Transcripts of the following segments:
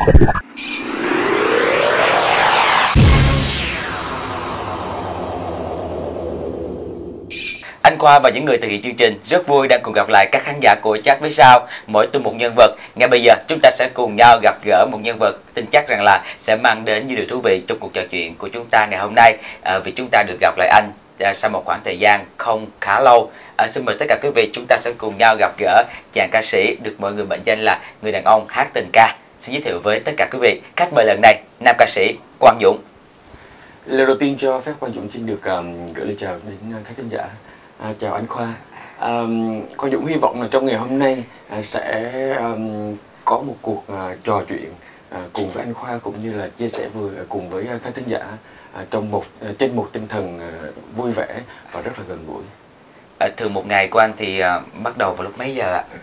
Anh Khoa và những người thực hiện chương trình rất vui đang cùng gặp lại các khán giả của Chat với Sao, mỗi tuần một nhân vật. Ngay bây giờ chúng ta sẽ cùng nhau gặp gỡ một nhân vật tin chắc rằng là sẽ mang đến nhiều điều thú vị trong cuộc trò chuyện của chúng ta ngày hôm nay, vì chúng ta được gặp lại anh sau một khoảng thời gian không khá lâu. Xin mời tất cả quý vị, chúng ta sẽ cùng nhau gặp gỡ chàng ca sĩ được mọi người mệnh danh là người đàn ông hát tình ca. Xin giới thiệu với tất cả quý vị khách mời lần này, nam ca sĩ Quang Dũng. Lời đầu tiên cho phép Quang Dũng xin được gửi lời chào đến các khán giả. Chào anh Khoa. Quang Dũng hy vọng là trong ngày hôm nay sẽ có một cuộc trò chuyện cùng với anh Khoa, cũng như là chia sẻ vừa cùng với các khán giả trên một tinh thần vui vẻ và rất là gần gũi. Thường một ngày của anh thì bắt đầu vào lúc mấy giờ ạ?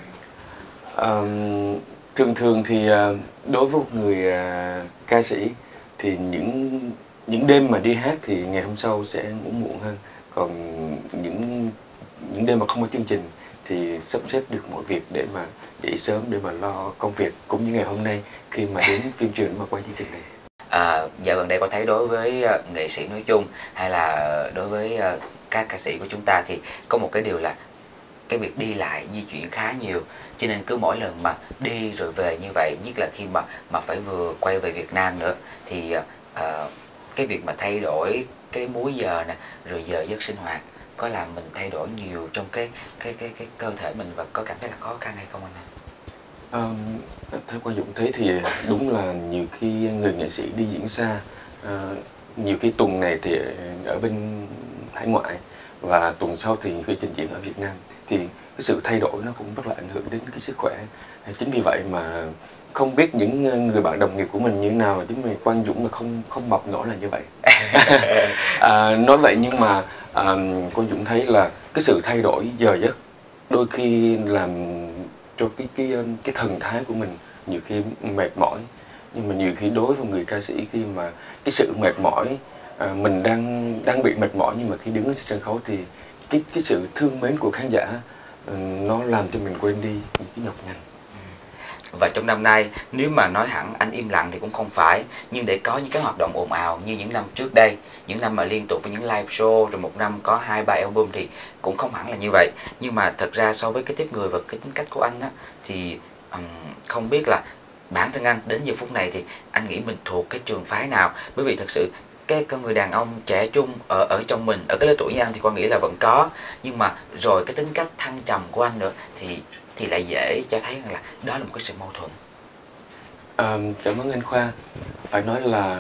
Thường thì đối với một người ca sĩ thì những đêm mà đi hát thì ngày hôm sau sẽ ngủ muộn hơn. Còn những đêm mà không có chương trình thì sắp xếp được mọi việc để mà dậy sớm để mà lo công việc, cũng như ngày hôm nay khi mà đến phim trường mà quay chương trình này. Dạo gần đây có thấy đối với nghệ sĩ nói chung hay là đối với các ca sĩ của chúng ta thì có một cái điều là cái việc đi lại di chuyển khá nhiều, cho nên cứ mỗi lần mà đi rồi về như vậy, nhất là khi mà phải vừa quay về Việt Nam nữa, thì cái việc mà thay đổi cái múi giờ nè, rồi giờ giấc sinh hoạt có làm mình thay đổi nhiều trong cái cơ thể mình, và có cảm thấy là khó khăn hay không anh? Theo Quang Dũng thấy thì đúng là nhiều khi người nghệ sĩ đi diễn xa, nhiều khi tuần này thì ở bên hải ngoại và tuần sau thì khi trình diễn ở Việt Nam, thì cái sự thay đổi nó cũng rất là ảnh hưởng đến cái sức khỏe. Chính vì vậy mà không biết những người bạn đồng nghiệp của mình như thế nào, chính vì Quang Dũng là không mập nổi là như vậy. Nói vậy nhưng mà Quang Dũng thấy là cái sự thay đổi giờ giấc đôi khi làm cho cái thần thái của mình nhiều khi mệt mỏi. Nhưng mà nhiều khi đối với người ca sĩ, khi mà cái sự mệt mỏi, mình đang bị mệt mỏi, nhưng mà khi đứng ở trên sân khấu thì cái sự thương mến của khán giả nó làm cho mình quên đi những cái nhọc nhằn. Và trong năm nay, nếu mà nói hẳn anh im lặng thì cũng không phải, nhưng để có những cái hoạt động ồn ào như những năm trước đây, những năm mà liên tục với những live show, rồi một năm có 2-3 album thì cũng không hẳn là như vậy. Nhưng mà thật ra so với cái tiếp người và cái tính cách của anh á, thì không biết là bản thân anh đến giờ phút này thì anh nghĩ mình thuộc cái trường phái nào? Bởi vì thật sự cái con người đàn ông trẻ trung ở trong mình, ở cái lứa tuổi như anh thì Quang nghĩ là vẫn có, nhưng mà rồi cái tính cách thăng trầm của anh nữa thì lại dễ cho thấy rằng là đó là một cái sự mâu thuẫn. Cảm ơn anh Khoa. Phải nói là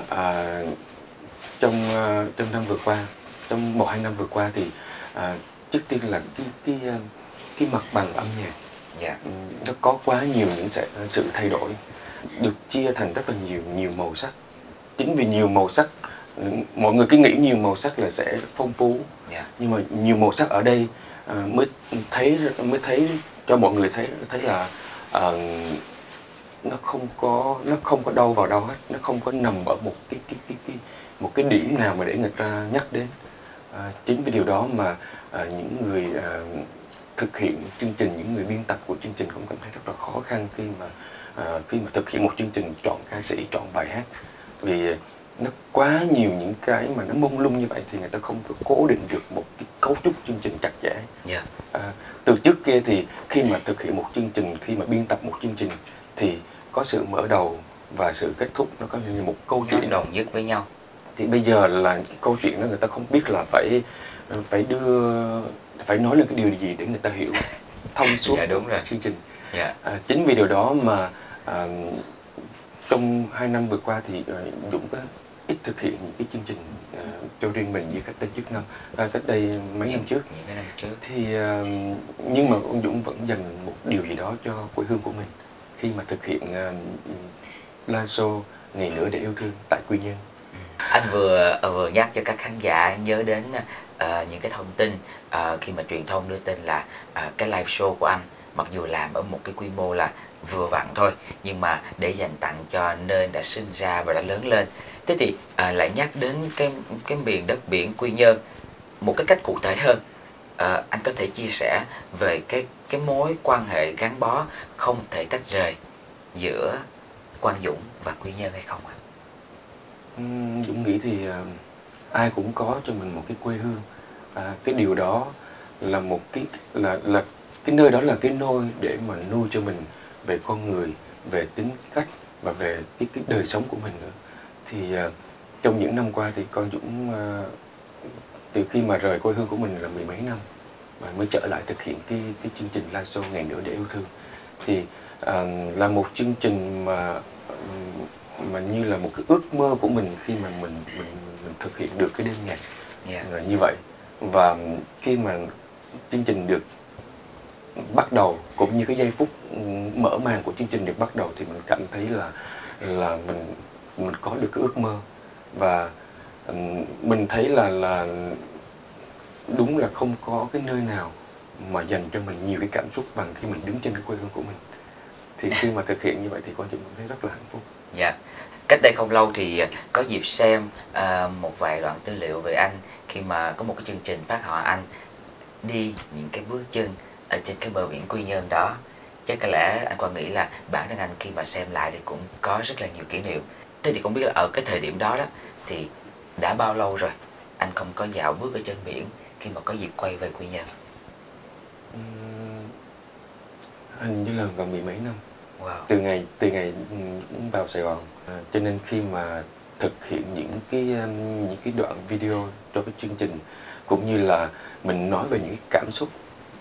trong năm vừa qua, trong 1-2 năm vừa qua thì trước tiên là cái mặt bằng âm nhạc, nó có quá nhiều những sự thay đổi, được chia thành rất là nhiều màu sắc. Chính vì nhiều màu sắc, mọi người cứ nghĩ nhiều màu sắc là sẽ phong phú, nhưng mà nhiều màu sắc ở đây mới thấy cho mọi người thấy là nó không có đâu vào đâu hết, nó không có nằm ở một cái điểm nào mà để người ta nhắc đến. Chính vì điều đó mà những người thực hiện chương trình, những người biên tập của chương trình cũng cảm thấy rất là khó khăn khi mà thực hiện một chương trình chọn ca sĩ, chọn bài hát, vì nó quá nhiều những cái mà nó mông lung như vậy thì người ta không có cố định được một cái cấu trúc chương trình chặt chẽ. Từ trước kia thì khi mà thực hiện một chương trình, khi mà biên tập một chương trình thì có sự mở đầu và sự kết thúc, nó có như một câu chuyện đồng nhất với nhau. Thì bây giờ là cái câu chuyện đó người ta không biết là phải nói lên cái điều gì để người ta hiểu thông suốt chương trình. Chính vì điều đó mà trong 2 năm vừa qua thì Dũng có ít thực hiện những cái chương trình cho riêng mình như cách đây trước năm, cách đây mấy năm trước. Thì nhưng mà ông Dũng vẫn dành một điều gì đó cho quê hương của mình khi mà thực hiện live show Ngày Nữa Để Yêu Thương tại Quy Nhơn. Anh vừa nhắc cho các khán giả nhớ đến những cái thông tin khi mà truyền thông đưa tin là cái live show của anh mặc dù làm ở một cái quy mô là vừa vặn thôi, nhưng mà để dành tặng cho nơi đã sinh ra và đã lớn lên. Thế thì lại nhắc đến cái miền đất biển Quy Nhơn một cái cách cụ thể hơn. Anh có thể chia sẻ về cái mối quan hệ gắn bó không thể tách rời giữa Quang Dũng và Quy Nhơn hay không ạ? Dũng nghĩ thì ai cũng có cho mình một cái quê hương. Cái điều đó là một cái là cái nơi đó là cái nôi để mà nuôi cho mình về con người, về tính cách và về cái đời sống của mình nữa. Thì trong những năm qua thì con Dũng từ khi mà rời quê hương của mình là mười mấy năm và mới trở lại thực hiện cái chương trình live show Ngày Nữa Để Yêu Thương. Thì là một chương trình mà như là một cái ước mơ của mình khi mà mình thực hiện được cái đêm nhạc như vậy. Và khi mà chương trình được bắt đầu cũng như cái giây phút mở màn của chương trình được bắt đầu thì mình cảm thấy là mình có được cái ước mơ. Và mình thấy là đúng là không có cái nơi nào mà dành cho mình nhiều cái cảm xúc bằng khi mình đứng trên cái quê hương của mình. Thì khi mà thực hiện như vậy thì con Dũng thấy rất là hạnh phúc. Dạ. Cách đây không lâu thì có dịp xem một vài đoạn tư liệu về anh khi mà có một cái chương trình phát họa anh đi những cái bước chân ở trên cái bờ biển Quy Nhơn đó. Chắc có lẽ anh Quang nghĩ là bản thân anh khi mà xem lại thì cũng có rất là nhiều kỷ niệm. Thế thì không biết là ở cái thời điểm đó thì đã bao lâu rồi anh không có dạo bước ở trên biển khi mà có dịp quay về Quy Nhơn? Hình như là gần mười mấy năm. Wow. Từ ngày vào Sài Gòn, cho nên khi mà thực hiện những cái đoạn video cho cái chương trình cũng như là mình nói về những cái cảm xúc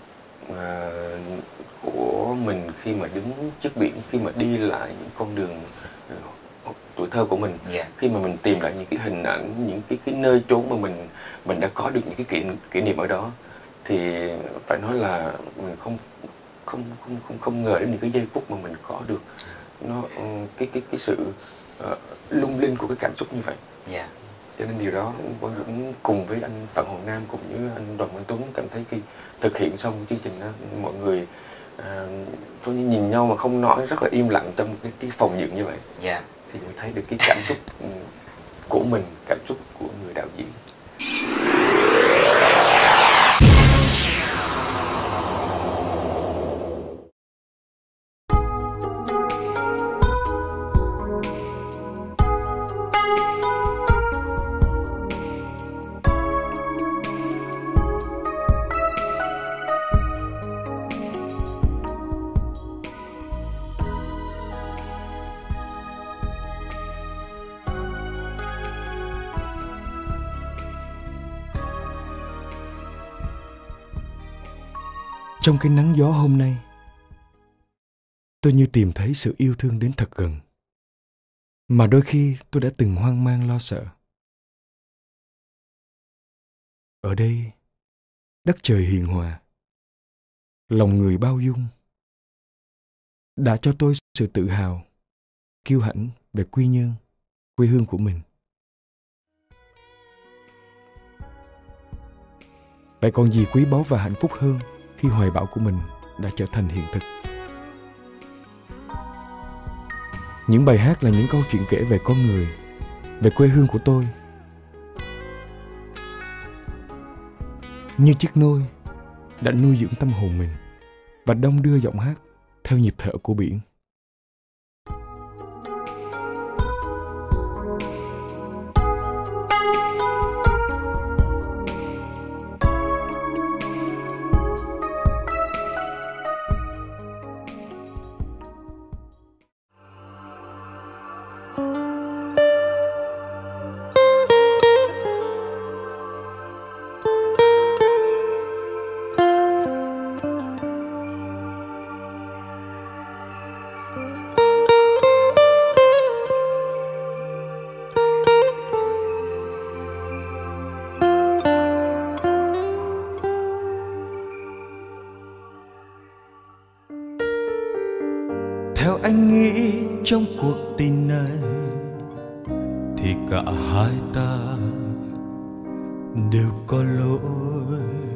của mình khi mà đứng trước biển, khi mà đi lại những con đường tuổi thơ của mình, khi mà mình tìm lại những cái hình ảnh, những cái nơi chốn mà mình đã có được những cái kỷ niệm ở đó, thì phải nói là mình không ngờ đến những cái giây phút mà mình có được nó cái sự lung linh của cái cảm xúc như vậy. Cho nên điều đó Quang Dũng cùng với anh Phạm Hồng Nam cũng như anh Đoàn Văn Tuấn cảm thấy khi thực hiện xong chương trình đó, mọi người có như nhìn nhau mà không nói, rất là im lặng trong cái phòng dựng như vậy. Thì mới thấy được cái cảm xúc của mình, cảm xúc của người đạo diễn. Trong cái nắng gió hôm nay, tôi như tìm thấy sự yêu thương đến thật gần, mà đôi khi tôi đã từng hoang mang lo sợ. Ở đây, đất trời hiền hòa, lòng người bao dung, đã cho tôi sự tự hào, kiêu hãnh về Quy Nhơn, quê hương của mình. Vậy còn gì quý báu và hạnh phúc hơn khi hoài bão của mình đã trở thành hiện thực. Những bài hát là những câu chuyện kể về con người, về quê hương của tôi. Như chiếc nôi đã nuôi dưỡng tâm hồn mình và đong đưa giọng hát theo nhịp thở của biển. Theo anh nghĩ trong cuộc tình này thì cả hai ta đều có lỗi.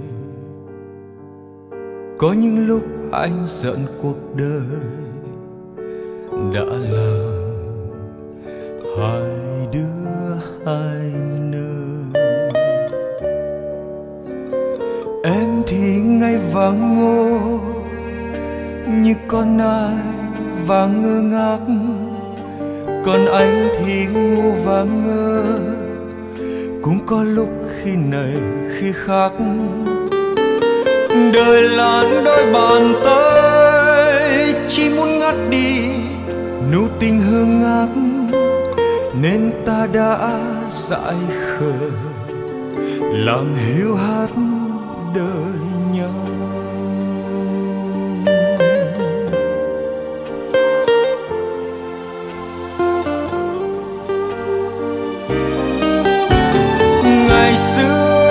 Có những lúc anh giận cuộc đời đã làm hai đứa hai nơi. Em thì ngây và ngô như con nai và ngơ ngác còn anh thì ngu và ngơ. Cũng có lúc khi này khi khác, đời làn đôi bàn tay chỉ muốn ngắt đi nụ tình hư ngát, nên ta đã dại khờ làm hiu hắt đời nhau. Ngày xưa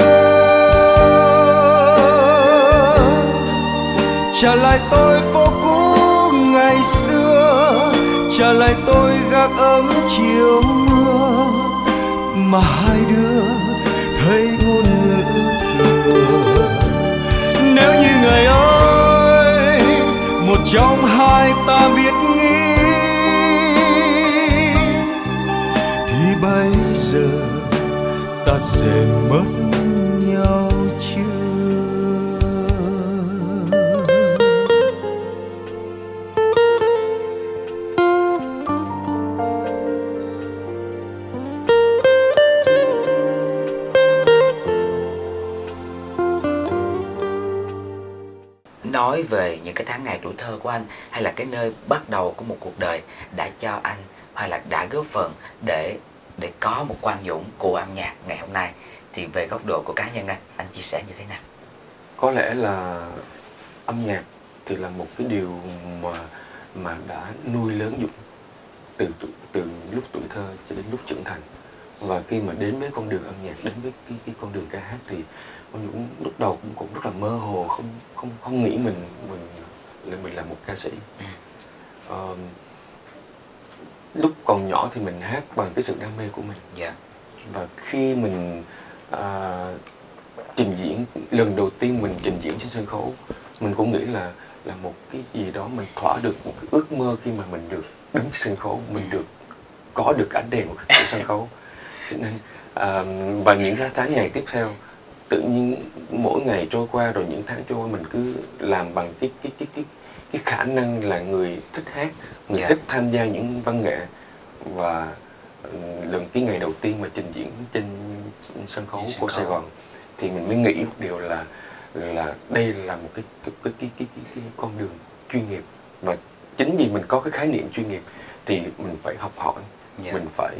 trả lại tôi phố cũ, ngày xưa trả lại tôi gác ấm chiều mưa, mà hai đứa thấy ngôn ngữ thừa. Nếu như ngày ấy một trong hai ta biết nghĩ, thì bây giờ ta sẽ mất nhau chưa? Nói về những cái tháng ngày tuổi thơ của anh, hay là cái nơi bắt đầu của một cuộc đời đã cho anh, hay là đã góp phần để có một Quang Dũng của âm nhạc ngày hôm nay, thì về góc độ của cá nhân anh chia sẻ như thế nào? Có lẽ là âm nhạc thì là một cái điều mà đã nuôi lớn Dũng từ lúc tuổi thơ cho đến lúc trưởng thành. Và khi mà đến với con đường âm nhạc, đến với cái con đường ca hát thì Quang Dũng lúc đầu cũng rất là mơ hồ, không nghĩ mình là một ca sĩ. Lúc còn nhỏ thì mình hát bằng cái sự đam mê của mình. Dạ. Và khi mình trình diễn lần đầu tiên, mình trình diễn trên sân khấu, mình cũng nghĩ là một cái gì đó mình thỏa được một cái ước mơ khi mà mình được đứng trên sân khấu, mình được có được ánh đèn của sân khấu. Cho nên và những tháng ngày tiếp theo, tự nhiên mỗi ngày trôi qua, rồi những tháng trôi qua, mình cứ làm bằng cái khả năng là người thích hát, người thích tham gia những văn nghệ. Và cái ngày đầu tiên mà trình diễn trên sân khấu của Sài Gòn thì mình mới nghĩ một điều là đây là một cái con đường chuyên nghiệp. Và chính vì mình có cái khái niệm chuyên nghiệp thì mình phải học hỏi, mình phải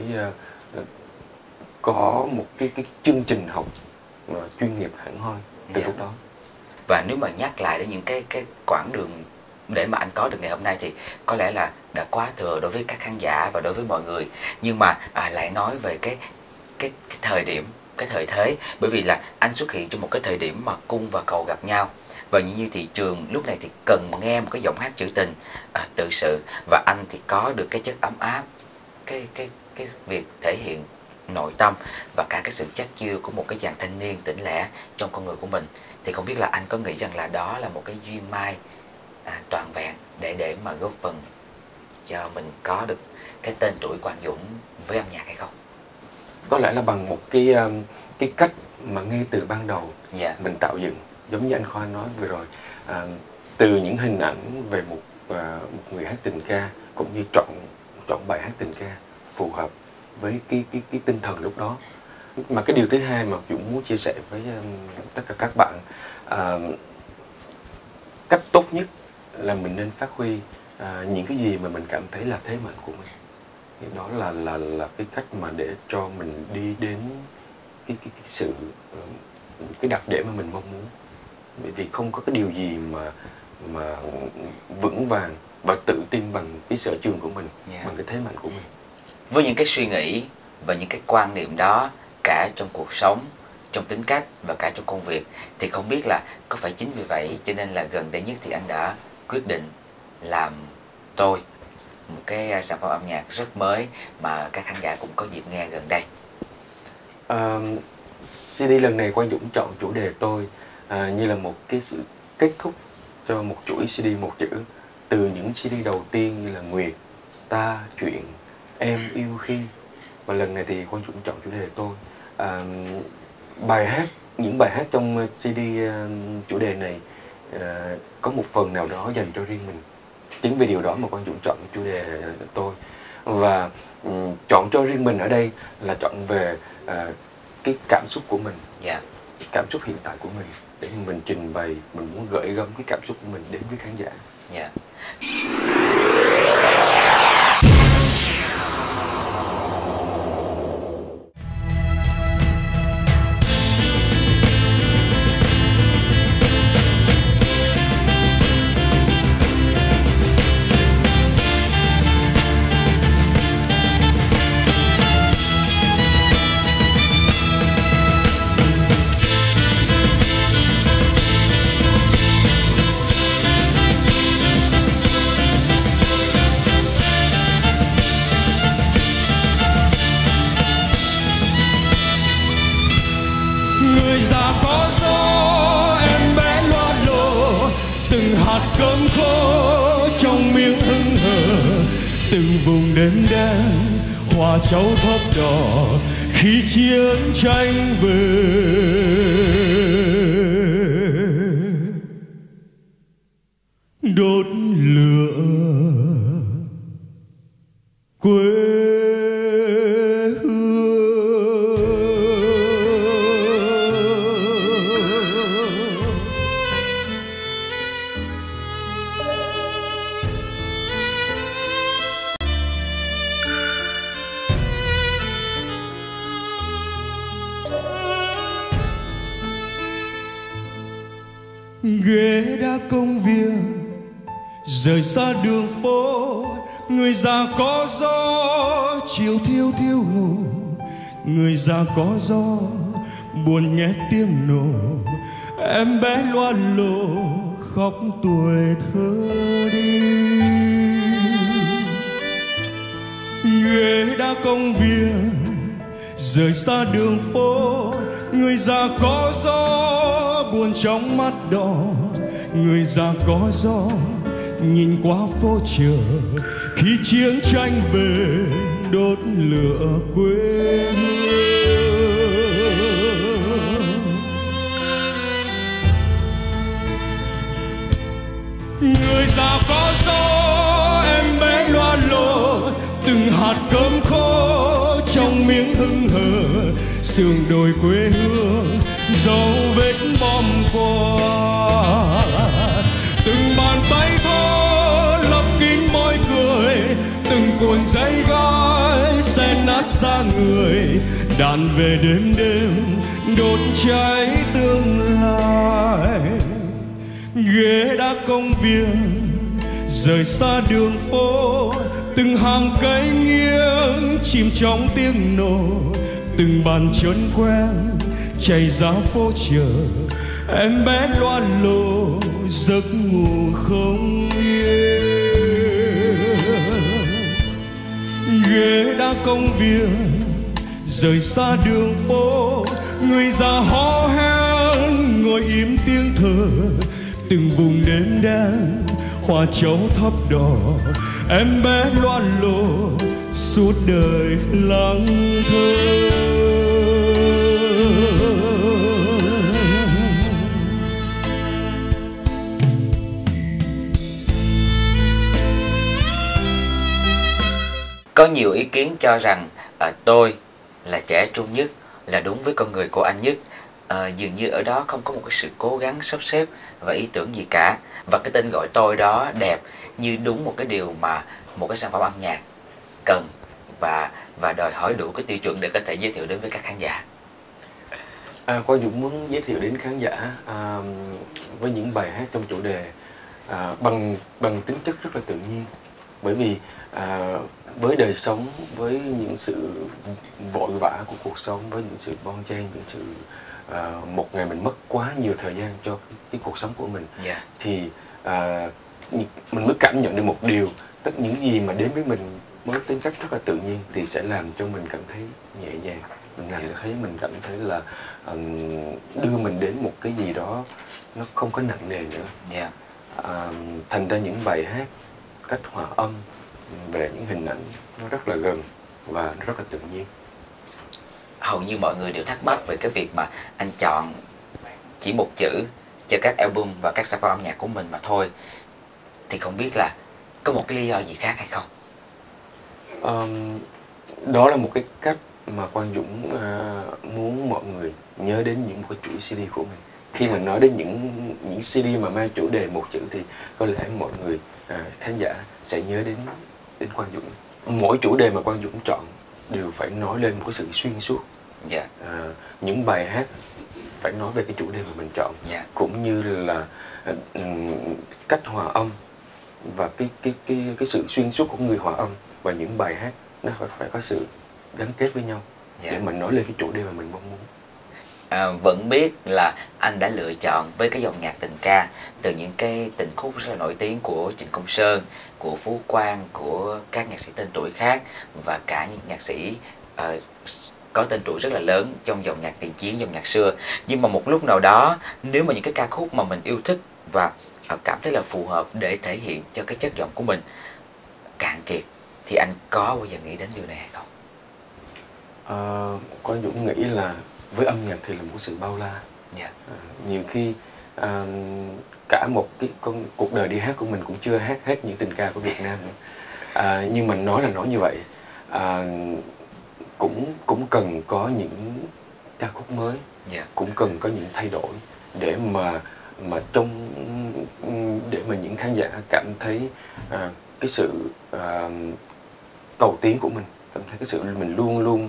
có một cái chương trình học chuyên nghiệp hẳn hoi từ lúc đó. Và nếu mà nhắc lại đến những cái quãng đường để mà anh có được ngày hôm nay thì có lẽ là đã quá thừa đối với các khán giả và đối với mọi người. Nhưng mà lại nói về cái thời điểm, cái thời thế, bởi vì là anh xuất hiện trong một cái thời điểm mà cung và cầu gặp nhau, và như thị trường lúc này thì cần nghe một cái giọng hát trữ tình, tự sự, và anh thì có được cái chất ấm áp, cái việc thể hiện nội tâm và cả cái sự chắc chiêu của một cái chàng thanh niên tỉnh lẻ trong con người của mình. Thì không biết là anh có nghĩ rằng là đó là một cái duyên mai toàn vẹn để mà góp phần cho mình có được cái tên tuổi Quang Dũng với âm nhạc hay không? Có lẽ là bằng một cái cách mà ngay từ ban đầu mình tạo dựng, giống như anh Khoa nói vừa rồi, từ những hình ảnh về một người hát tình ca, cũng như chọn bài hát tình ca phù hợp với cái tinh thần lúc đó. Mà cái điều thứ hai mà Dũng muốn chia sẻ với tất cả các bạn, cách tốt nhất là mình nên phát huy những cái gì mà mình cảm thấy là thế mạnh của mình. Thì đó là cái cách mà để cho mình đi đến cái sự cái đặc điểm mà mình mong muốn. Bởi vì không có cái điều gì mà vững vàng và tự tin bằng cái sở trường của mình, bằng cái thế mạnh của mình. Với những cái suy nghĩ và những cái quan niệm đó, cả trong cuộc sống, trong tính cách và cả trong công việc, thì không biết là có phải chính vì vậy cho nên là gần đây nhất thì anh đã quyết định làm Tôi, một cái sản phẩm âm nhạc rất mới mà các khán giả cũng có dịp nghe gần đây. CD lần này Quang Dũng chọn chủ đề Tôi như là một cái sự kết thúc cho một chuỗi CD một chữ. Từ những CD đầu tiên như là Nguyệt, Ta, Chuyện, Em, Yêu, Khi. Và lần này thì Quang Dũng chọn chủ đề Tôi. Những bài hát trong CD chủ đề này có một phần nào đó dành cho riêng mình. Chính vì điều đó mà Quang Dũng chọn chủ đề Tôi. và chọn cho riêng mình ở đây là chọn về cái cảm xúc của mình, cảm xúc hiện tại của mình để mình trình bày, mình muốn gửi gắm cái cảm xúc của mình đến với khán giả. Người già có gió, em bé loa lồ, từng hạt cơm khô trong miếng hững hờ, từng vùng đêm đen hoa cháu thấp đỏ khi chiến tranh về. Đốt lửa quê. Ghế đá công viên rời xa đường phố, người già có gió chiều thiêu thiêu ngủ, người già có gió buồn nghe tiếng nổ, em bé loa lồ khóc tuổi thơ đi. Ghế đá công viên rời xa đường phố, người già có gió buồn trong mắt đỏ, người già có gió nhìn qua phố chợ khi chiến tranh về đốt lửa quê hương. Người già có gió, em bé loa lồ, từng hạt cơm khô trong miếng hững hờ, sườn đồi quê hương dấu vết bom qua, từng bàn tay thô lấp kín môi cười, từng cuộn dây gai xé nát da người, đàn về đêm đêm đốt cháy tương lai. Ghế đá công viên rời xa đường phố, từng hàng cây nghiêng chìm trong tiếng nổ, từng bàn chân quen chạy ra phố chợ, em bé loa lồ giấc ngủ không yên. Ghế đá công viên rời xa đường phố, người già hò hét ngồi im tiếng thở, từng vùng đêm đen hoa châu thấp đỏ, em bé loa lồ suốt đời lắng thơ. Có nhiều ý kiến cho rằng tôi là trẻ trung nhất, là đúng với con người của anh nhất. Dường như ở đó không có một cái sự cố gắng sắp xếp và ý tưởng gì cả, và cái tên gọi tôi đó đẹp như đúng một cái điều mà một cái sản phẩm âm nhạc cần và đòi hỏi đủ cái tiêu chuẩn để có thể giới thiệu đến với các khán giả. Quang Dũng muốn giới thiệu đến khán giả với những bài hát trong chủ đề bằng tính chất rất là tự nhiên, bởi vì với đời sống, với những sự vội vã của cuộc sống, với những sự bon chen, những sự một ngày mình mất quá nhiều thời gian cho cái cuộc sống của mình, thì mình mới cảm nhận được một điều, tất những gì mà đến với mình với tính cách rất là tự nhiên thì sẽ làm cho mình cảm thấy nhẹ nhàng, mình làm cho thấy mình cảm thấy là đưa mình đến một cái gì đó nó không có nặng nề nữa. Thành ra những bài hát cách hòa âm về những hình ảnh nó rất là gần và nó rất là tự nhiên. Hầu như mọi người đều thắc mắc về cái việc mà anh chọn chỉ một chữ cho các album và các sản phẩm âm nhạc của mình mà thôi, thì không biết là có một cái lý do gì khác hay không? Đó là một cái cách mà Quang Dũng muốn mọi người nhớ đến những cái chuỗi CD của mình. Khi mà nói đến những CD mà mang chủ đề một chữ thì có lẽ mọi người khán giả sẽ nhớ đến Quang Dũng. Mỗi chủ đề mà Quang Dũng chọn đều phải nói lên một cái sự xuyên suốt. Những bài hát phải nói về cái chủ đề mà mình chọn, cũng như là cách hòa âm và cái sự xuyên suốt của người hòa âm, và những bài hát nó phải có sự gắn kết với nhau để mình nói lên cái chủ đề mà mình mong muốn. Vẫn biết là anh đã lựa chọn với cái dòng nhạc tình ca từ những cái tình khúc rất là nổi tiếng của Trịnh Công Sơn, của Phú Quang, của các nhạc sĩ tên tuổi khác, và cả những nhạc sĩ có tên tuổi rất là lớn trong dòng nhạc tiền chiến, dòng nhạc xưa. Nhưng mà một lúc nào đó, nếu mà những cái ca khúc mà mình yêu thích và cảm thấy là phù hợp để thể hiện cho cái chất giọng của mình cạn kiệt, thì anh có bao giờ nghĩ đến điều này hay không? Quang Dũng nghĩ là với âm nhạc thì là một sự bao la. Nhiều khi cả một cái cuộc đời đi hát của mình cũng chưa hát hết những tình ca của Việt Nam nữa. Nhưng mà nói là nói như vậy, cũng cần có những ca khúc mới, cũng cần có những thay đổi để mà những khán giả cảm thấy cái sự cầu tiến của mình, cảm thấy cái sự mình luôn luôn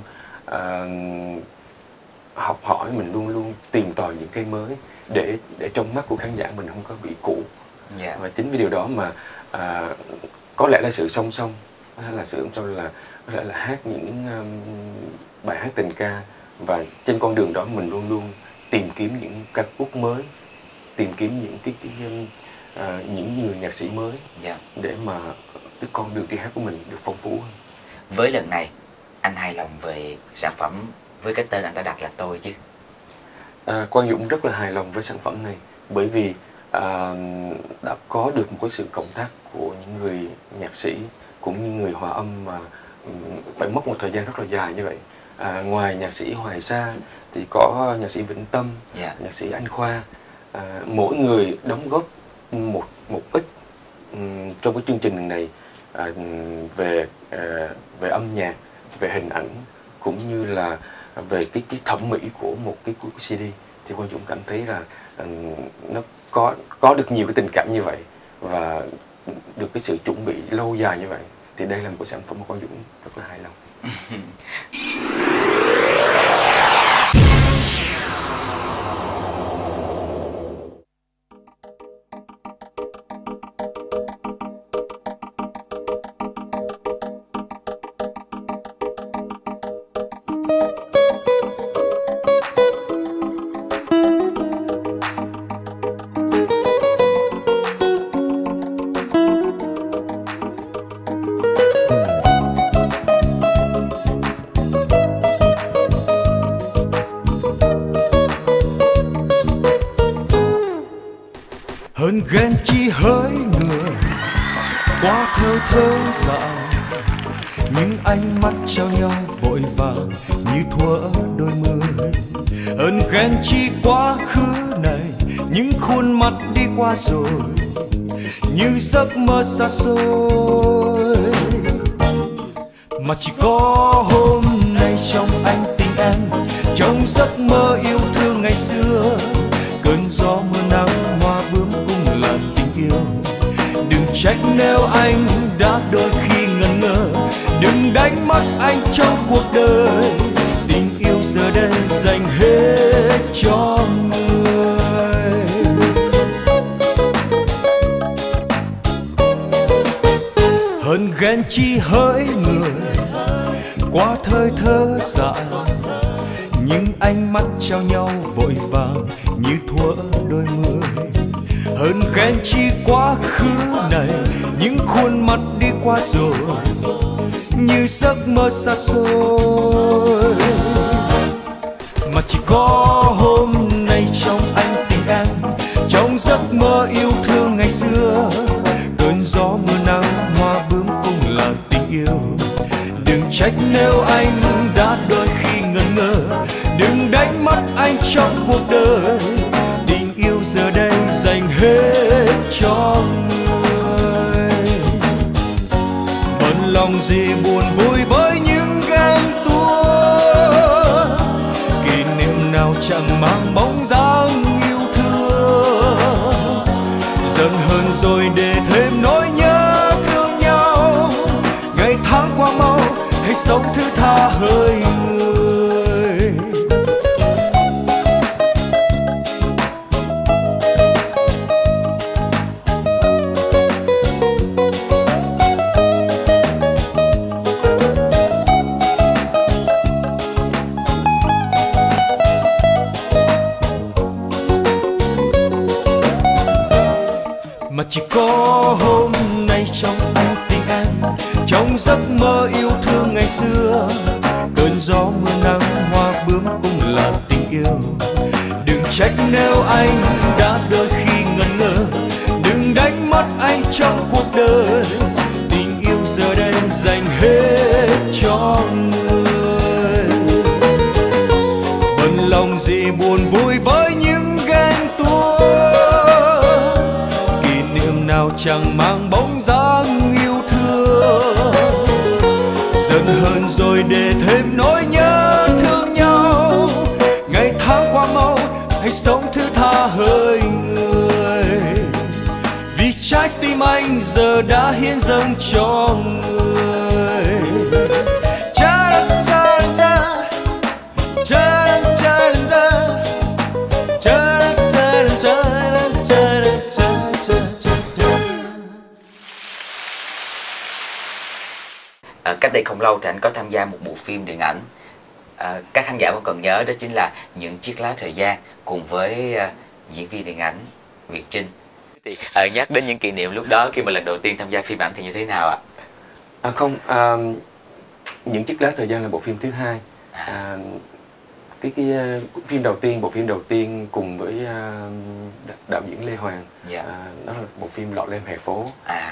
học hỏi, mình luôn luôn tìm tòi những cái mới để trong mắt của khán giả mình không có bị cũ. Và chính vì điều đó mà có lẽ là sự song song, có lẽ là hát những bài hát tình ca, và trên con đường đó mình luôn luôn tìm kiếm những ca khúc mới, tìm kiếm những người nhạc sĩ mới để mà cái con đường đi hát của mình được phong phú hơn. Với lần này anh hài lòng về sản phẩm với cái tên anh đã đặt là Tôi chứ? Quang Dũng rất là hài lòng với sản phẩm này, bởi vì đã có được một cái sự cộng tác của những người nhạc sĩ cũng như người hòa âm mà phải mất một thời gian rất là dài như vậy. Ngoài nhạc sĩ Hoài Sa thì có nhạc sĩ Vĩnh Tâm, nhạc sĩ Anh Khoa. Mỗi người đóng góp một ít trong cái chương trình này, về âm nhạc, về hình ảnh, cũng như là về cái thẩm mỹ của một cái CD. Thì Quang Dũng cảm thấy là nó có được nhiều cái tình cảm như vậy và được cái sự chuẩn bị lâu dài như vậy, thì đây là một cái sản phẩm mà Quang Dũng rất là hài lòng. Hơn ghen chi hỡi người quá thơ thớ dại, những ánh mắt trao nhau vội vàng như thuở đôi mươi. Hơn ghen chi quá khứ này, những khuôn mặt đi qua rồi như giấc mơ xa xôi, mà chỉ có hôm nay trong anh tình em, trong giấc mơ yêu thương ngày xưa. Cơn gió mưa nắng hoa bướm cũng là tình yêu. Đừng trách nếu anh đã đôi khi ngẩn ngơ, đừng đánh mất anh trong cuộc đời. Tình yêu giờ đây dành hết cho người. Hơn ghen chi hỡi người quá thơi thớ dại, những ánh mắt trao nhau vội vàng như thuở đôi mươi. Hơn ghen chi quá khứ này, những khuôn mặt đi qua rồi như giấc mơ xa xôi, mà chỉ có hôm nay trong anh tình em, trong giấc mơ yêu thương ngày xưa. Cơn gió mưa nắng hoa bướm cũng là tình yêu. Đừng trách nếu anh đã đôi khi ngẩn ngơ, đừng đánh mất anh trong cuộc đời. Tình yêu giờ đây dành hết cho người. Bận lòng gì buồn vui với những ghen tuông, kỷ niệm nào chẳng mang bóng dáng yêu thương. Giận hờn rồi để thêm nỗi nhớ thương nhau, ngày tháng qua mau hãy sống thứ tha hơi người. Mà chỉ có hôm nay trong anh tình em, trong giấc mơ yêu thương ngày xưa, cơn gió mưa nắng hoa bướm cũng là tình yêu. Đừng trách nếu anh đã đôi khi ngẩn ngơ, đừng đánh mất anh trong cuộc đời. Tình yêu giờ đây dành hết cho người. Bận lòng gì buồn vui với những ghen tuông, kỷ niệm nào chẳng mang bóng dáng yêu thương. Giận hờn rồi để thêm nỗi nhớ thương nhau, ngày tháng qua mau hãy sống thứ tha hơi người. Vì trái tim anh giờ đã hiến dâng cho người. Cha cha cha cha cha cha cha Cách đây không lâu thì anh có tham gia một bộ phim điện ảnh, các khán giả vẫn còn nhớ, đó chính là Những chiếc lá thời gian cùng với diễn viên điện ảnh Việt Trinh. Thì nhắc đến những kỷ niệm lúc đó khi mà lần đầu tiên tham gia phim ảnh thì như thế nào ạ? Những chiếc lá thời gian là bộ phim thứ hai. Cái phim đầu tiên, bộ phim đầu tiên cùng với đạo diễn Lê Hoàng, đó là bộ phim Lọ Lem Hè Phố.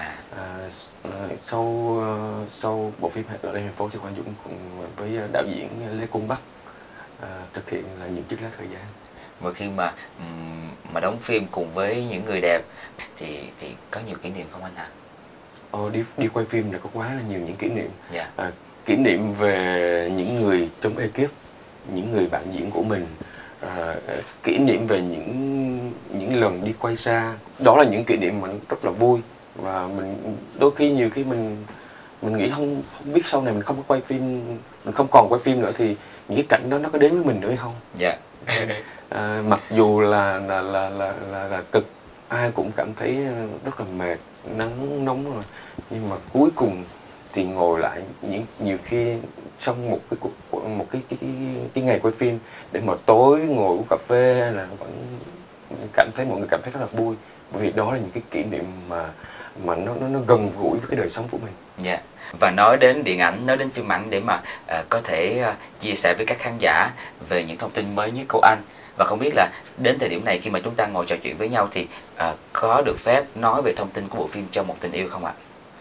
Sau bộ phim Lọ Lem Hè Phố thì Quang Dũng cùng với đạo diễn Lê Cung Bắc thực hiện là Những chiếc lá thời gian. Và khi mà đóng phim cùng với những người đẹp thì có nhiều kỷ niệm không anh ạ? Đi quay phim là có quá là nhiều những kỷ niệm. Kỷ niệm về những người trong ekip, những người bạn diễn của mình, kỷ niệm về những lần đi quay xa. Đó là những kỷ niệm mà rất là vui, và mình đôi khi nhiều khi mình nghĩ không biết sau này mình không có quay phim, mình không còn quay phim nữa thì những cái cảnh đó nó có đến với mình nữa hay không. Mặc dù là cực, ai cũng cảm thấy rất là mệt, nắng nóng rồi, nhưng mà cuối cùng thì ngồi lại nhiều khi trong một cái ngày quay phim để mà tối ngồi uống cà phê là vẫn cảm thấy mọi người cảm thấy rất là vui, bởi vì đó là những cái kỷ niệm mà nó gần gũi với cái đời sống của mình. Và nói đến điện ảnh, nói đến phim ảnh để mà có thể chia sẻ với các khán giả về những thông tin mới nhất của anh. Và không biết là đến thời điểm này khi mà chúng ta ngồi trò chuyện với nhau thì có được phép nói về thông tin của bộ phim Cho Một Tình Yêu không ạ?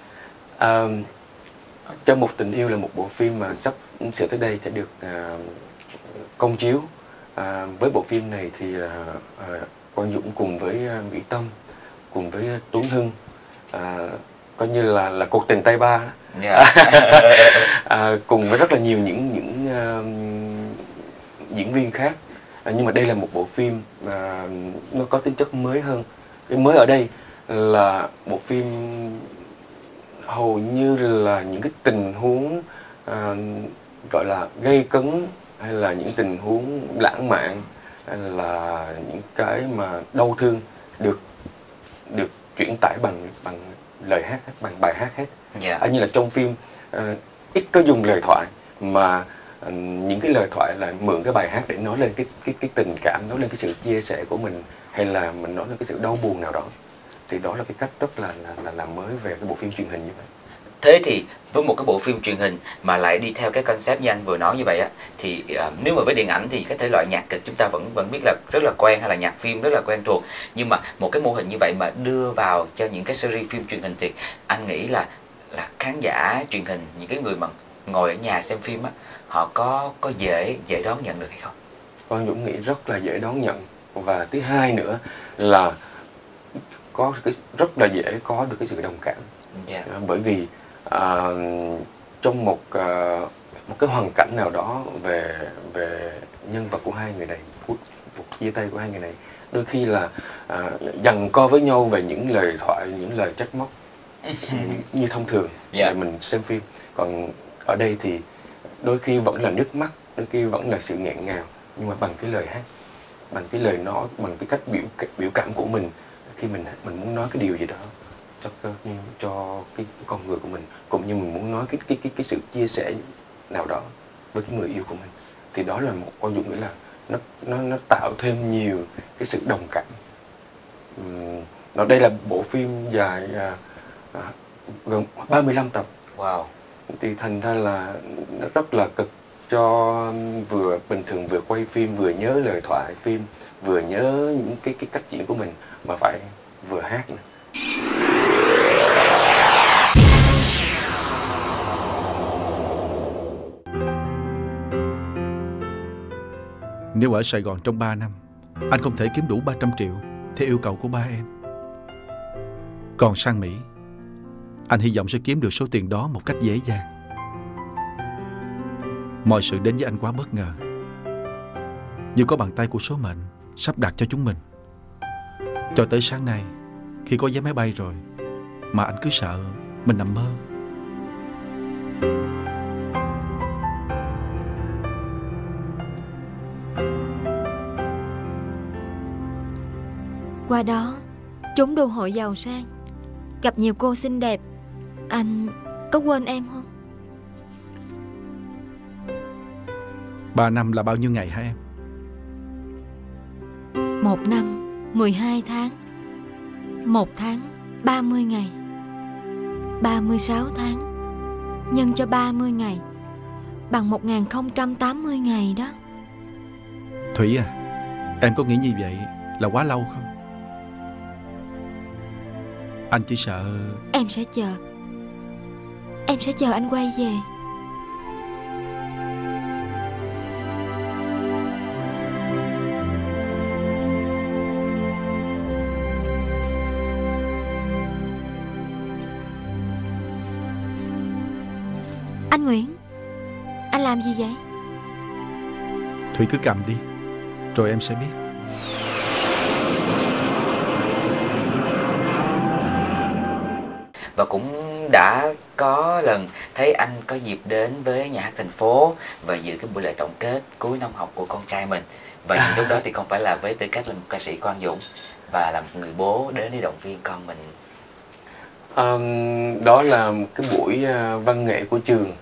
Cho Một Tình Yêu là một bộ phim mà sắp sửa tới đây sẽ được công chiếu. Với bộ phim này thì Quang Dũng cùng với Mỹ Tâm, cùng với Tuấn Hưng, coi như là cuộc tình tay ba đó. Cùng với rất là nhiều những diễn viên khác. Nhưng mà đây là một bộ phim nó có tính chất mới hơn. Cái mới ở đây là bộ phim hầu như là những cái tình huống gọi là gây cấn, hay là những tình huống lãng mạn, hay là những cái mà đau thương được chuyển tải bằng lời hát, bằng bài hát hết. Như là trong phim ít có dùng lời thoại, mà những cái lời thoại là mượn cái bài hát để nói lên cái tình cảm, nói lên cái sự chia sẻ của mình, hay là mình nói lên cái sự đau buồn nào đó. Thì đó là cái cách rất là mới về cái bộ phim truyền hình như vậy. Thế thì với một cái bộ phim truyền hình mà lại đi theo cái concept như anh vừa nói như vậy á, thì nếu mà với điện ảnh thì cái thể loại nhạc kịch chúng ta vẫn biết là rất là quen, hay là nhạc phim rất là quen thuộc, nhưng mà một cái mô hình như vậy mà đưa vào cho những cái series phim truyền hình thì anh nghĩ là khán giả truyền hình, những cái người mà ngồi ở nhà xem phim á, họ có dễ đón nhận được hay không? Quang Dũng nghĩ rất là dễ đón nhận, và thứ hai nữa là rất là dễ có được cái sự đồng cảm. Bởi vì trong một cái hoàn cảnh nào đó về nhân vật của hai người này, cuộc chia tay của hai người này, đôi khi là giằng co với nhau về những lời thoại, những lời trách móc như thông thường để mình xem phim. Còn ở đây thì đôi khi vẫn là nước mắt, đôi khi vẫn là sự nghẹn ngào, nhưng mà bằng cái lời hát, bằng cái lời nói, bằng cái cách biểu cảm của mình khi mình muốn nói cái điều gì đó cho cái con người của mình, cũng như mình muốn nói cái sự chia sẻ nào đó với cái người yêu của mình, thì đó là một con Dũng nghĩ là nó tạo thêm nhiều cái sự đồng cảm. Đây là bộ phim dài gần 35 tập. Wow. Thì thành ra là nó rất là cực cho vừa bình thường vừa quay phim, vừa nhớ lời thoại phim, vừa nhớ những cái cách diễn của mình, mà phải vừa hát nữa. Nếu ở Sài Gòn trong 3 năm, anh không thể kiếm đủ 300 triệu theo yêu cầu của ba em. Còn sang Mỹ, anh hy vọng sẽ kiếm được số tiền đó một cách dễ dàng. Mọi sự đến với anh quá bất ngờ, như có bàn tay của số mệnh sắp đặt cho chúng mình. Cho tới sáng nay, khi có vé máy bay rồi, mà anh cứ sợ mình nằm mơ. Qua đó, trúng đô hội giàu sang, gặp nhiều cô xinh đẹp. Anh có quên em không? 3 năm là bao nhiêu ngày hả em? 1 năm 12 tháng, 1 tháng 30 ngày, 36 tháng nhân cho 30 ngày bằng 1080 ngày đó. Thủy à, em có nghĩ như vậy là quá lâu không? Anh chỉ sợ... Em sẽ chờ. Em sẽ chờ anh quay về. Anh Nguyễn, anh làm gì vậy? Thủy cứ cầm đi, rồi em sẽ biết. Và cũng đã có lần thấy anh có dịp đến với nhà hát thành phố và dự cái buổi lễ tổng kết cuối năm học của con trai mình. Và lúc đó thì không phải là với tư cách là một ca sĩ Quang Dũng, và là một người bố đến để động viên con mình. Đó là một cái buổi văn nghệ của trường.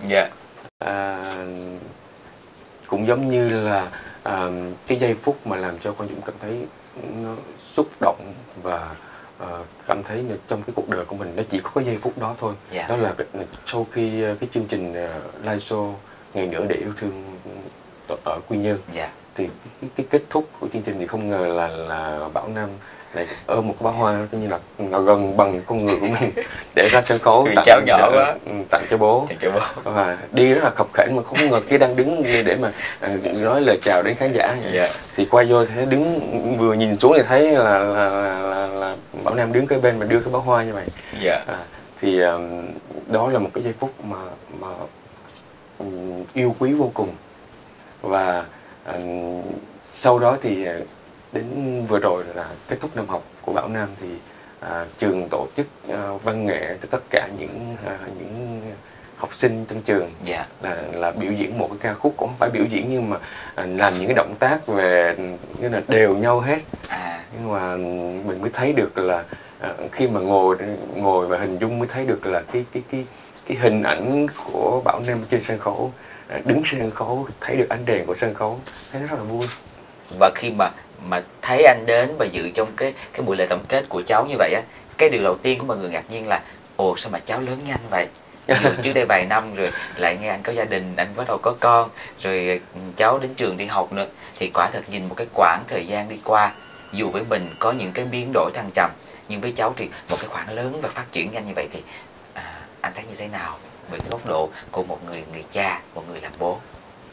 Cũng giống như là cái giây phút mà làm cho Quang Dũng cảm thấy nó xúc động, và cảm thấy trong cái cuộc đời của mình nó chỉ có cái giây phút đó thôi. Đó là sau khi cái chương trình live show Ngày Nữa Để Yêu Thương ở Quy Nhơn, thì cái kết thúc của chương trình thì không ngờ là Bảo Nam lại ôm một bó hoa như là gần bằng con người của mình để ra sân khấu tặng cho bố. Và đi rất là khập khểnh, mà không ngờ kia đang đứng để mà nói lời chào đến khán giả. Thì quay vô thấy đứng, vừa nhìn xuống thì thấy là Bảo Nam đứng cái bên mà đưa cái bó hoa như vậy. Thì đó là một cái giây phút mà yêu quý vô cùng. Và sau đó thì đến vừa rồi là kết thúc năm học của Bảo Nam, thì trường tổ chức văn nghệ cho tất cả những học sinh trong trường là biểu diễn một cái ca khúc, cũng không phải biểu diễn nhưng mà làm những cái động tác về như là đều nhau hết. Nhưng mà mình mới thấy được là khi mà ngồi và hình dung mới thấy được là cái hình ảnh của Bảo Nam trên sân khấu, đứng trên sân khấu, thấy được ánh đèn của sân khấu, thấy rất là vui. Và khi mà thấy anh đến và dự trong cái buổi lễ tổng kết của cháu như vậy á, cái điều đầu tiên của mọi người ngạc nhiên là ồ, sao mà cháu lớn nhanh vậy? Trước đây vài năm rồi lại nghe anh có gia đình, anh bắt đầu có con, rồi cháu đến trường đi học nữa, thì quả thật nhìn một cái quãng thời gian đi qua, dù với mình có những cái biến đổi thăng trầm, nhưng với cháu thì một cái khoảng lớn và phát triển nhanh như vậy, thì anh thấy như thế nào về cái góc độ của một người cha, một người làm bố?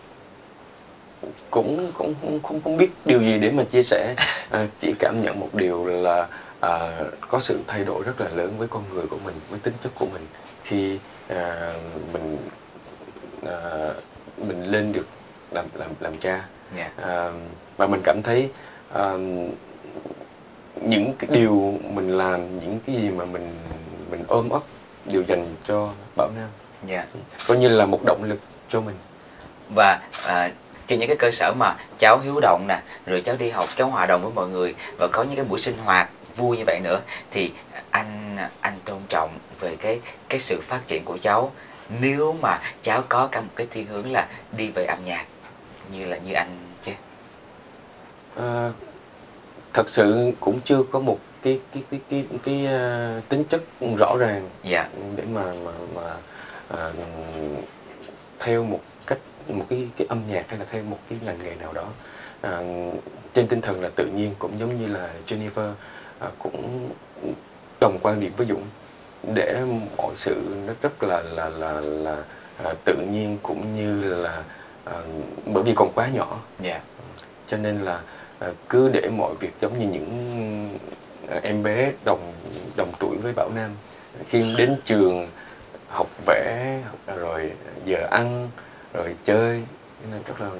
Cũng không biết điều gì để mà chia sẻ, chỉ cảm nhận một điều là có sự thay đổi rất là lớn với con người của mình, với tính chất của mình, khi mình mình lên được làm cha. Và mình cảm thấy những cái điều mình làm, những cái gì mà mình ôm ấp đều dành cho Bảo Nam. Coi như là một động lực cho mình. Và trên những cái cơ sở mà cháu hiếu động nè, rồi cháu đi học, cháu hòa đồng với mọi người và có những cái buổi sinh hoạt vui như vậy nữa, thì anh tôn trọng về cái sự phát triển của cháu. Nếu mà cháu có cả một cái thiên hướng là đi về âm nhạc như anh chứ? Thật sự cũng chưa có một cái tính chất rõ ràng để mà theo một cái âm nhạc hay là theo một cái ngành nghề nào đó. Trên tinh thần là tự nhiên, cũng giống như là Jennifer cũng đồng quan điểm với Dũng, để mọi sự nó rất là tự nhiên, cũng như là bởi vì còn quá nhỏ, cho nên là cứ để mọi việc giống như những em bé đồng tuổi với Bảo Nam, khi đến trường học vẽ, rồi giờ ăn, rồi chơi, nên rất là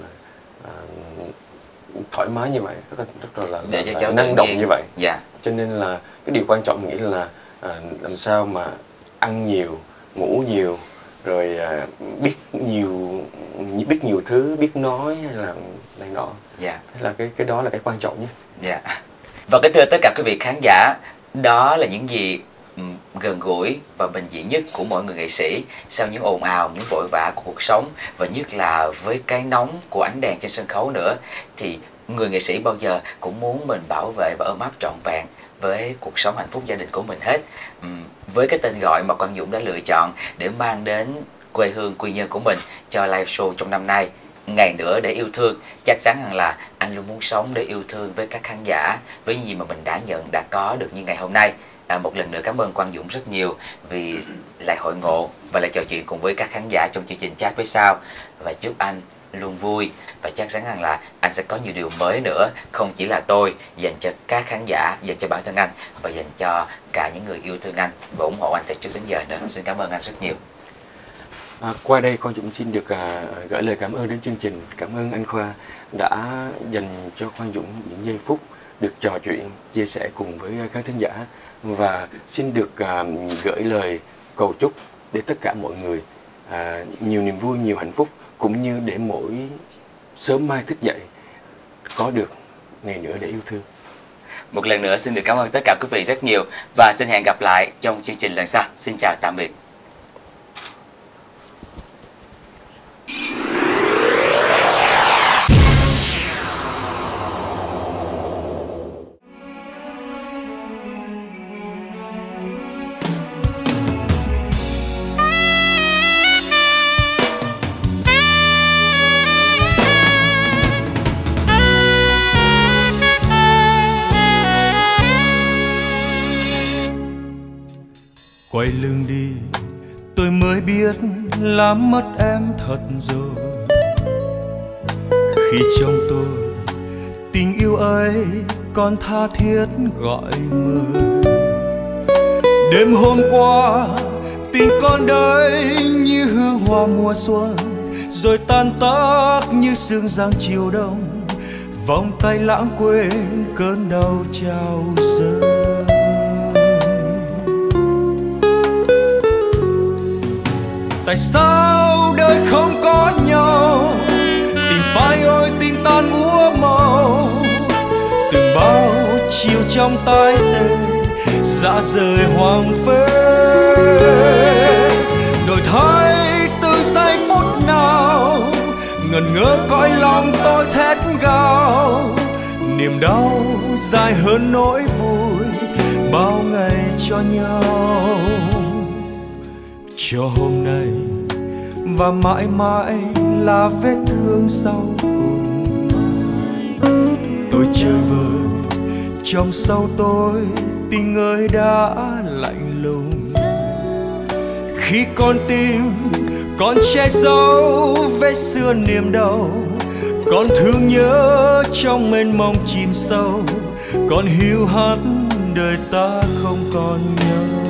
thoải mái như vậy, rất là năng động như vậy. Cho nên là cái điều quan trọng mình nghĩ là làm sao mà ăn nhiều, ngủ nhiều, rồi biết nhiều thứ, biết nói hay là này nọ. Thế là cái đó là cái quan trọng nhất. Và kính thưa tất cả quý vị khán giả, đó là những gì gần gũi và bình dị nhất của mỗi người nghệ sĩ sau những ồn ào, những vội vã của cuộc sống, và nhất là với cái nóng của ánh đèn trên sân khấu nữa, thì người nghệ sĩ bao giờ cũng muốn mình bảo vệ và ôm ấp trọn vẹn với cuộc sống hạnh phúc gia đình của mình hết. Với cái tên gọi mà Quang Dũng đã lựa chọn để mang đến quê hương Quy Nhơn của mình cho live show trong năm nay, Ngày Nữa Để Yêu Thương, chắc chắn rằng là anh luôn muốn sống để yêu thương với các khán giả, với những gì mà mình đã nhận, đã có được như ngày hôm nay. Một lần nữa cảm ơn Quang Dũng rất nhiều vì lại hội ngộ và lại trò chuyện cùng với các khán giả trong chương trình Chat với Sao, và chúc anh luôn vui, và chắc chắn rằng là anh sẽ có nhiều điều mới nữa, không chỉ là tôi, dành cho các khán giả, dành cho bản thân anh và dành cho cả những người yêu thương anh và ủng hộ anh từ trước đến giờ nữa. Xin cảm ơn anh rất nhiều. Qua đây con Dũng xin được gửi lời cảm ơn đến chương trình. Cảm ơn anh Khoa đã dành cho Quang Dũng những giây phút được trò chuyện, chia sẻ cùng với các thính giả, và xin được gửi lời cầu chúc để tất cả mọi người nhiều niềm vui, nhiều hạnh phúc, cũng như để mỗi sớm mai thức dậy có được ngày nữa để yêu thương. Một lần nữa xin được cảm ơn tất cả quý vị rất nhiều, và xin hẹn gặp lại trong chương trình lần sau. Xin chào tạm biệt. Quay lưng đi, tôi mới biết làm mất em thật rồi. Khi trong tôi tình yêu ấy còn tha thiết gọi mời. Đêm hôm qua tình con đấy như hương hoa mùa xuân, rồi tan tác như sương giăng chiều đông. Vòng tay lãng quên cơn đau trao dâng. Tại sao đời không có nhau, tình phai ôi tình tan úa màu. Từng bao chiều trong tay tê, dạ rời hoàng phế. Đổi thay từ giây phút nào, ngẩn ngơ cõi lòng tôi thét gào. Niềm đau dài hơn nỗi vui, bao ngày cho nhau. Cho hôm nay và mãi mãi là vết thương sau cùng. Tôi chơi vơi trong sâu tôi, tình ơi đã lạnh lùng. Khi con tim còn che giấu vết xưa niềm đau, con thương nhớ trong mênh mông chìm sâu, con hiu hắt đời ta không còn nhớ.